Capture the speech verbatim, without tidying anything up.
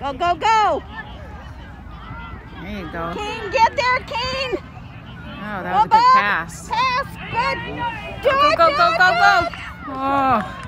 Go, go, go. There you go. Kane, get there, Kane. Oh, that was a good pass. Pass. Good. Do Go, it, go, do go, it, go, do go. it. Oh.